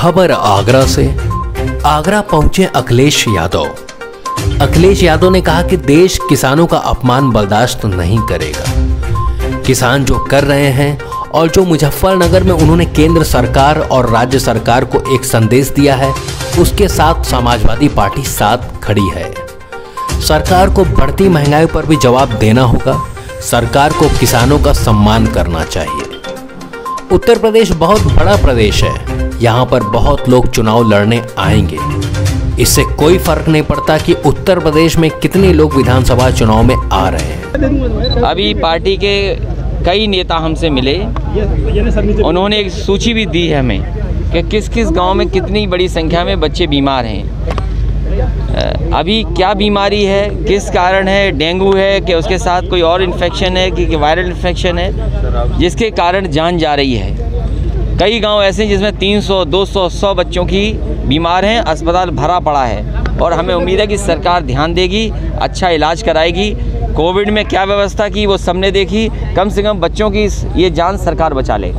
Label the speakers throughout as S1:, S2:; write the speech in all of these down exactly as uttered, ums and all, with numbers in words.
S1: खबर आगरा से। आगरा पहुंचे अखिलेश यादव। अखिलेश यादव ने कहा कि देश किसानों का अपमान बर्दाश्त नहीं करेगा। किसान जो कर रहे हैं और जो मुजफ्फरनगर में उन्होंने केंद्र सरकार और राज्य सरकार को एक संदेश दिया है, उसके साथ समाजवादी पार्टी साथ खड़ी है। सरकार को बढ़ती महंगाई पर भी जवाब देना होगा। सरकार को किसानों का सम्मान करना चाहिए। उत्तर प्रदेश बहुत बड़ा प्रदेश है, यहाँ पर बहुत लोग चुनाव लड़ने आएंगे। इससे कोई फर्क नहीं पड़ता कि उत्तर प्रदेश में कितने लोग विधानसभा चुनाव में आ रहे हैं।
S2: अभी पार्टी के कई नेता हमसे मिले, उन्होंने एक सूची भी दी है हमें कि किस किस गांव में कितनी बड़ी संख्या में बच्चे बीमार हैं, अभी क्या बीमारी है, किस कारण है, डेंगू है कि उसके साथ कोई और इन्फेक्शन है कि, कि वायरल इन्फेक्शन है जिसके कारण जान जा रही है। कई गांव ऐसे हैं जिसमें तीन सौ, दो सौ, सौ बच्चों की बीमार हैं, अस्पताल भरा पड़ा है और हमें उम्मीद है कि सरकार ध्यान देगी, अच्छा इलाज कराएगी। कोविड में क्या व्यवस्था की वो सबने देखी, कम से कम बच्चों की ये जान सरकार बचा ले।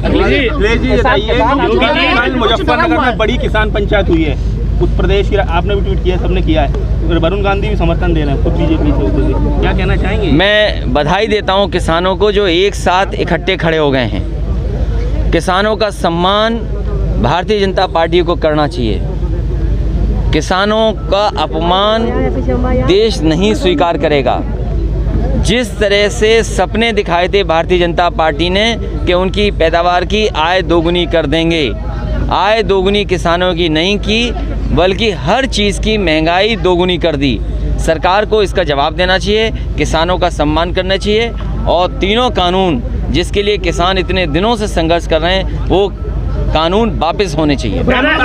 S3: मुजफ्फरनगर में बड़ी किसान पंचायत हुई है, उत्तर प्रदेश की, आपने भी ट्वीट किया, सबने किया है, वरुण गांधी भी समर्थन दे रहे हैं, खुद बीजेपी से, क्या कहना चाहेंगे?
S2: मैं बधाई देता हूं किसानों को जो एक साथ इकट्ठे खड़े हो गए हैं। किसानों का सम्मान भारतीय जनता पार्टी को करना चाहिए। किसानों का अपमान देश नहीं स्वीकार करेगा। जिस तरह से सपने दिखाए थे भारतीय जनता पार्टी ने कि उनकी पैदावार की आय दोगुनी कर देंगे, आय दोगुनी किसानों की नहीं की, बल्कि हर चीज़ की महंगाई दोगुनी कर दी। सरकार को इसका जवाब देना चाहिए, किसानों का सम्मान करना चाहिए और तीनों कानून जिसके लिए किसान इतने दिनों से संघर्ष कर रहे हैं वो कानून वापस होने चाहिए।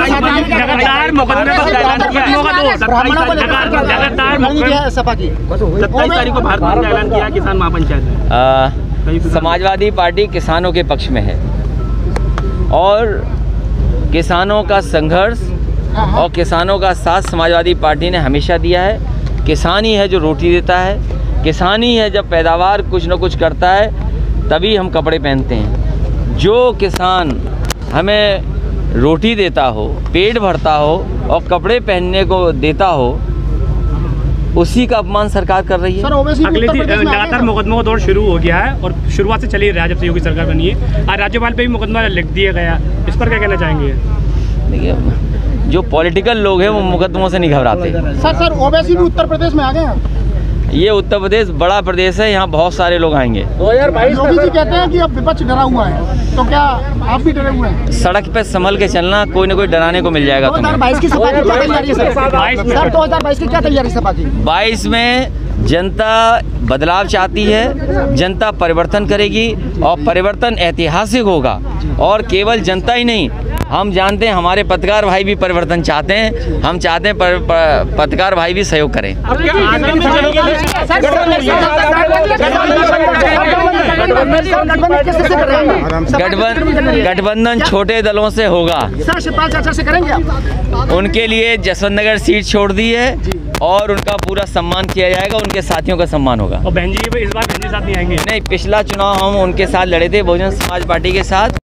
S2: समाजवादी पार्टी किसानों के पक्ष में है और किसानों का संघर्ष और किसानों का साथ समाजवादी पार्टी ने हमेशा दिया है। किसान ही है जो रोटी देता है, किसान ही है जब पैदावार कुछ न कुछ करता है तभी हम कपड़े पहनते हैं। जो किसान हमें रोटी देता हो, पेट भरता हो और कपड़े पहनने को देता हो, उसी का अपमान सरकार कर रही है।
S4: लगातार मुकदमों का दौर शुरू हो गया है और शुरुआत से चली रहा है जब से योगी सरकार बनी है। आज राज्यपाल पे भी मुकदमा लिख दिया गया, इस पर क्या कहना चाहेंगे?
S2: देखिए, जो पॉलिटिकल लोग हैं वो मुकदमों से नहीं घबराते।
S5: सर सर ओवैसी भी उत्तर प्रदेश में आ गए हैं।
S2: ये उत्तर प्रदेश बड़ा प्रदेश है, यहाँ बहुत सारे लोग आएंगे।
S5: दो हज़ार बाईस योगी जी कहते हैं कि अब विपक्ष डरा हुआ है, तो क्या आप भी डरे हुए हैं?
S2: सड़क पे संभल के चलना, कोई ना कोई डराने को मिल जाएगा।
S5: दो हज़ार बाईस की सभा की क्या तैयारी है सर? दो हज़ार बाईस की क्या तैयारी सभा की?
S2: बाईस में जनता बदलाव चाहती है, जनता परिवर्तन करेगी और परिवर्तन ऐतिहासिक होगा। और केवल जनता ही नहीं, हम जानते हैं हमारे पत्रकार भाई भी परिवर्तन चाहते हैं। हम चाहते हैं पर, पर, पत्रकार भाई भी सहयोग करें। गठबंधन छोटे दलों से होगा। उनके लिए जसवंत नगर सीट छोड़ दी है और उनका पूरा सम्मान किया जाएगा, उनके साथियों का सम्मान होगा।
S4: और बहन जी इस बार बहन जी साथ नहीं आएंगे?
S2: नहीं, पिछला चुनाव हम उनके साथ लड़े थे, बहुजन समाज पार्टी के साथ।